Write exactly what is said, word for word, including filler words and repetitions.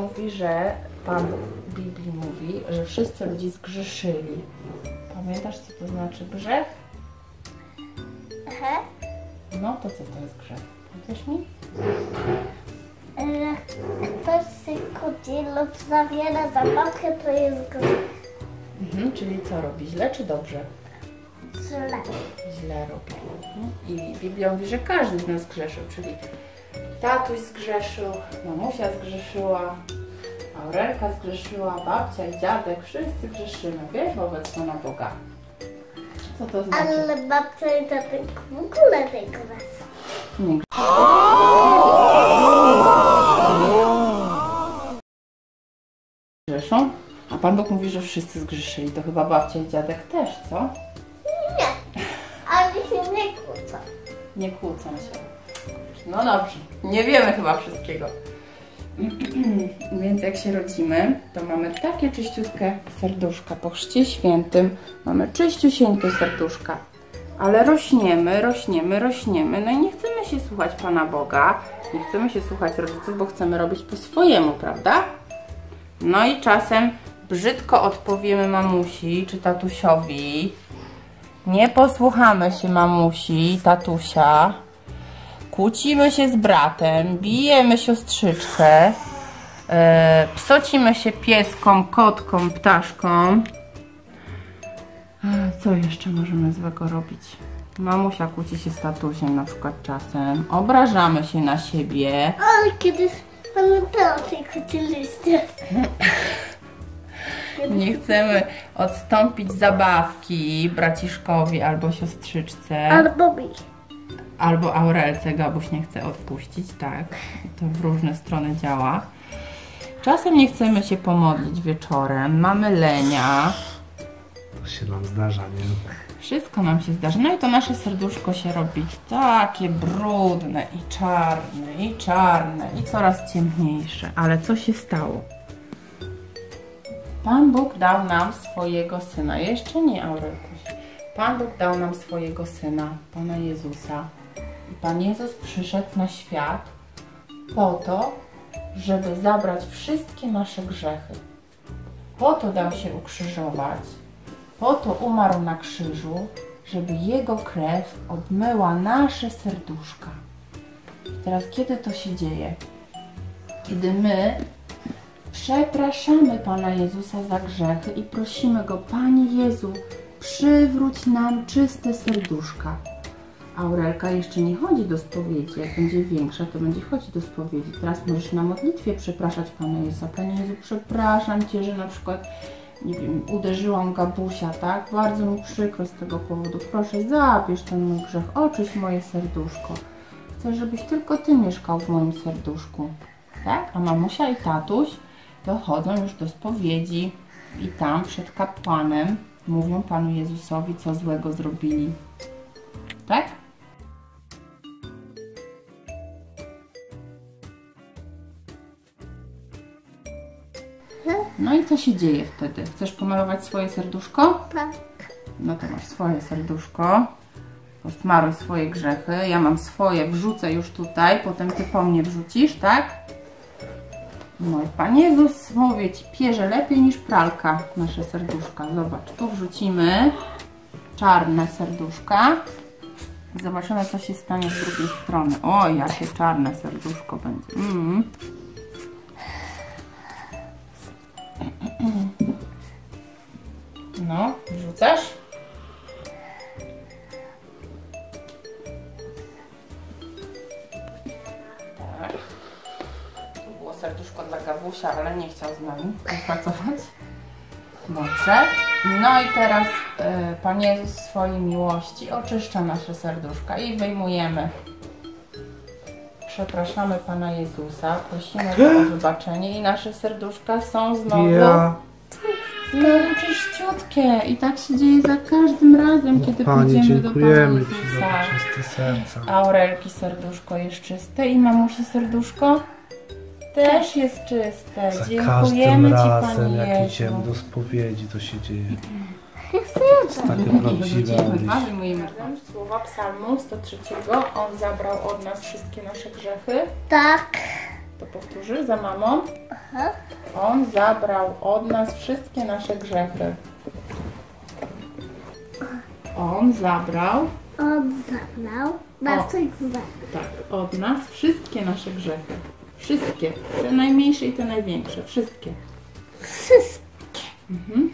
mówi, że Pan w Biblii mówi, że wszyscy ludzie zgrzeszyli. Pamiętasz, co to znaczy grzech? Aha. No to co to jest grzech? Powiesz mi? E, ktoś się kłóci lub zawiera zabawkę, to jest grzech. Mhm, czyli co robi? Źle czy dobrze? Źle. Źle robi. Mhm. I Biblia mówi, że każdy z nas grzeszył, czyli tatuś zgrzeszył, mamusia zgrzeszyła, Aurelka zgrzeszyła, babcia i dziadek, wszyscy grzeszymy, wiesz, wobec Pana Boga. Co to znaczy? Ale babcia i dziadek w ogóle tej grzeszą. Nie grzeszą? A Pan Bóg mówi, że wszyscy zgrzeszyli, to chyba babcia i dziadek też, co? Nie, ale się nie kłócą. Nie kłócą się. No dobrze, nie wiemy chyba wszystkiego. Więc jak się rodzimy, to mamy takie czyściutkie serduszka. Po chrzcie świętym mamy czyściusieńkie serduszka. Ale rośniemy, rośniemy, rośniemy. No i nie chcemy się słuchać Pana Boga. Nie chcemy się słuchać rodziców, bo chcemy robić po swojemu, prawda? No i czasem brzydko odpowiemy mamusi czy tatusiowi. Nie posłuchamy się mamusi, tatusia. Kłócimy się z bratem, bijemy siostrzyczkę, e, psocimy się pieskom, kotkom, ptaszkom. E, co jeszcze możemy złego robić? Mamusia kłóci się z tatusiem na przykład czasem. Obrażamy się na siebie. Ale kiedyś pamiętałam, że kłóciliście. Nie chcemy odstąpić zabawki braciszkowi albo siostrzyczce. Albo mi. Albo Aurelce Gabuś nie chce odpuścić, tak. To w różne strony działa. Czasem nie chcemy się pomodlić wieczorem, mamy lenia. To się nam zdarza, nie? Wszystko nam się zdarza. No i to nasze serduszko się robi takie brudne i czarne, i czarne, i coraz ciemniejsze. Ale co się stało? Pan Bóg dał nam swojego Syna. Jeszcze nie, Aurelkuś. Pan Bóg dał nam swojego Syna, Pana Jezusa. I Pan Jezus przyszedł na świat po to, żeby zabrać wszystkie nasze grzechy. Po to dał się ukrzyżować, po to umarł na krzyżu, żeby Jego krew obmyła nasze serduszka. I teraz kiedy to się dzieje? Kiedy my przepraszamy Pana Jezusa za grzechy i prosimy Go: Panie Jezu, przywróć nam czyste serduszka. Aurelka jeszcze nie chodzi do spowiedzi. Jak będzie większa, to będzie chodzić do spowiedzi. Teraz możesz na modlitwie przepraszać Pana Jezusa. Panie Jezu, przepraszam Cię, że na przykład, nie wiem, uderzyłam Gabusia, tak? Bardzo mi przykro z tego powodu. Proszę, zabierz ten mój grzech, oczyść moje serduszko. Chcę, żebyś tylko Ty mieszkał w moim serduszku. Tak? A mamusia i tatuś dochodzą już do spowiedzi i tam przed kapłanem mówią Panu Jezusowi, co złego zrobili. Tak? No i co się dzieje wtedy? Chcesz pomalować swoje serduszko? Tak. No to masz swoje serduszko. Posmaruj swoje grzechy. Ja mam swoje, wrzucę już tutaj, potem Ty po mnie wrzucisz, tak? No i Pan Jezus, mówię Ci, pierze lepiej niż pralka nasze serduszka. Zobacz, tu wrzucimy czarne serduszka. Zobaczymy, co się stanie z drugiej strony. O, jakie czarne serduszko będzie. Mm. No, wrzucasz? Tak. Tu było serduszko dla Gawusia, ale nie chciał z nami pracować. Dobrze. No i teraz y, Pan Jezus w swojej miłości oczyszcza nasze serduszka i wyjmujemy. Przepraszamy Pana Jezusa, prosimy Go o wybaczenie i nasze serduszka są znowu, Ja. znowu czyściutkie. I tak się dzieje za każdym razem, kiedy Panie, pójdziemy do Pana dziękujemy Ci Jezusa. za czyste serca. Aurelki serduszko jest czyste i mamusi serduszko też jest czyste. Za Dziękujemy każdym Ci, razem, Panie jak Jezu. idziemy do spowiedzi, to się dzieje. Chcę. Takie prawdziwe Wyjmujemy słowa psalmu sto trzy. On zabrał od nas wszystkie nasze grzechy. Tak. To powtórzy za mamą. Aha. On zabrał od nas wszystkie nasze grzechy. On zabrał, On zabrał naszych grzechów. tak, od nas wszystkie nasze grzechy. Wszystkie. Te najmniejsze i te największe. Wszystkie. Wszystkie. Mhm.